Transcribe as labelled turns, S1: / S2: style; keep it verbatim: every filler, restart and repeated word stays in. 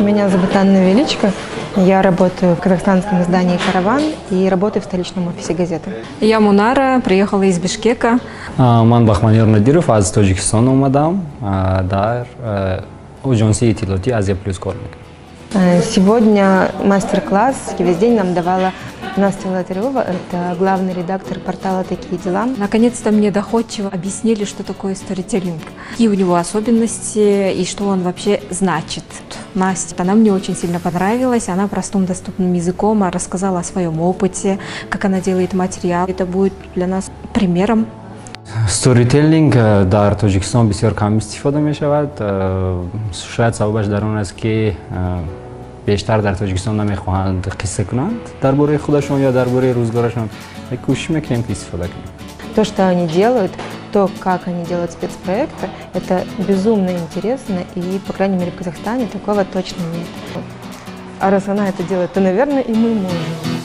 S1: Меня зовут Анна Величко. Я работаю в казахстанском издании «Караван» и работаю в столичном офисе газеты.
S2: Я Мунара, приехала из Бишкека.
S3: Ман Бахманир Надиров, аз Таджикистана умадам, дар аджанси Тилоти Азия Плюс кор мекунам.
S1: Сегодня мастер-класс весь день нам давала Настя Латарева, это главный редактор портала «Такие дела».
S2: Наконец-то мне доходчиво объяснили, что такое сторителлинг, какие у него особенности и что он вообще значит. Настя, она мне очень сильно понравилась, она простым доступным языком рассказала о своем опыте, как она делает материал. Это будет для нас примером.
S3: Storytelling дар Таджикистан бисёр кам истифода мешавад. Шояд сабабаш дар он аст ки بیشتر در تاجیکستان نمیخواهند قصه کنند درباره خودشون یا درباره روزگارشون. کوشش میکنیم که استفاده کنیم.
S1: То, что они делают, то, как они делают спецпроекты, это безумно интересно, и, по крайней мере, в Казахстане такого точно нет. А раз она это делает, то, наверное, и мы можем.